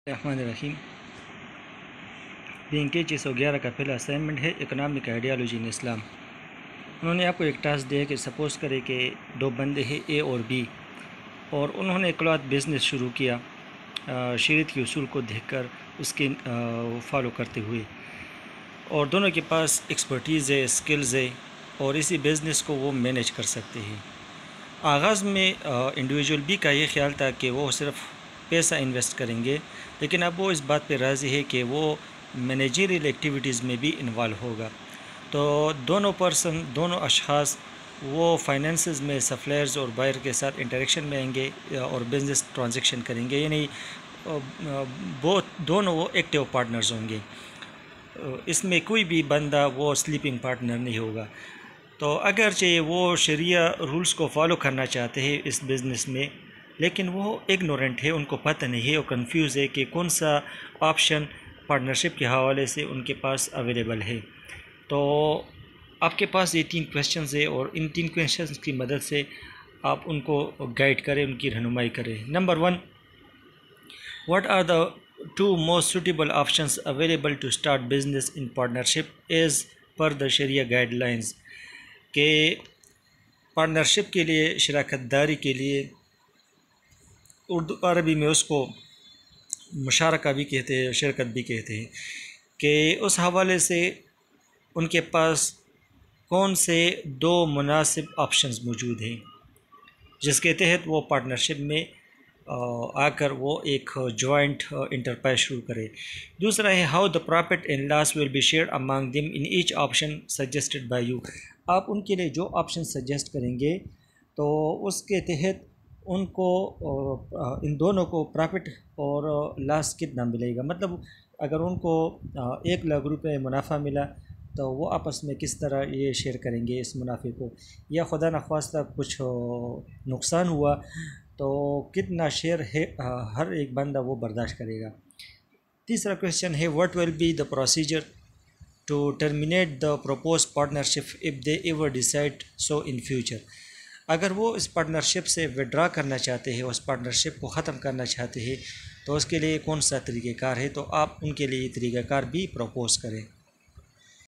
الرحمن الرحیم BNK 611 کا پہلا اسائنمنٹ ہے اکنامک آئیڈیالوجی ان اسلام۔ انہوں نے آپ کو ایک ٹاسک دیا کہ سپوز کرے کہ دو بندے ہیں اے اور بی، اور انہوں نے کلاتھ بزنس شروع کیا شریعت کے اصول کو دیکھ کر اس کے فالو کرتے ہوئے، اور دونوں کے پاس ایکسپرٹیز ہے، اسکلز ہے، اور اسی بزنس کو وہ مینیج کر سکتے ہیں۔ آغاز میں انڈیویجول بی کا یہ خیال تھا کہ وہ صرف پیسہ انویسٹ کریں گے، لیکن اب وہ اس بات پہ راضی ہے کہ وہ مینیجریل ایکٹیویٹیز میں بھی انوالو ہوگا۔ تو دونوں اشخاص وہ فائنینسز میں سپلائرز اور بائر کے ساتھ انٹریکشن میں آئیں گے اور بزنس ٹرانزیکشن کریں گے، یعنی دونوں وہ ایکٹیو پارٹنرز ہوں گے۔ اس میں کوئی بھی بندہ وہ سلیپنگ پارٹنر نہیں ہوگا۔ تو اگرچہ وہ شریعہ رولز کو فالو کرنا چاہتے ہیں اس بزنس میں، لیکن وہ اگنورنٹ ہے، ان کو پتہ نہیں ہے، اور کنفیوز ہے کہ کون سا آپشن پارٹنرشپ کے حوالے سے ان کے پاس اویلیبل ہے۔ تو آپ کے پاس یہ 3 کویسچنز ہے، اور ان 3 کویسچنز کی مدد سے آپ ان کو گائیڈ کریں، ان کی رہنمائی کریں۔ Number 1، what are the 2 most suitable options available to start business in partnership as per the Sharia guidelines؟ کہ پارٹنرشپ کے لیے، شراکت داری کے لیے، اردو عربی میں اس کو مشارکہ بھی کہتے ہیں، شرکت بھی کہتے ہیں، کہ اس حوالے سے ان کے پاس کون سے 2 مناسب آپشنز موجود ہیں جس کے تحت وہ پارٹنرشپ میں آ کر وہ ایک جوائنٹ انٹرپرائز شروع کرے۔ دوسرا ہے how the profit and loss will be shared among them in each option suggested by you۔ آپ ان کے لیے جو آپشن سجیسٹ کریں گے تو اس کے تحت ان کو ان دونوں کو پرافٹ اور لاس کتنا ملے گا، مطلب اگر ان کو 1 لاکھ روپے منافع ملا تو وہ آپس میں کس طرح یہ شیئر کریں گے اس منافع کو، یا خدا نخواستہ کچھ نقصان ہوا تو کتنا شیئر ہے ہر ایک بندہ وہ برداشت کرے گا۔ تیسرا کویسچن ہے what will be the procedure to terminate the proposed partnership if they ever decide so in future۔ اگر وہ اس پارٹنرشپ سے وڈرا کرنا چاہتے ہیں، اس پارٹنرشپ کو ختم کرنا چاہتے ہیں، تو اس کے لیے کون سا طریقہ کار ہے، تو آپ ان کے لیے یہ طریقہ کار بھی پروپوز کریں۔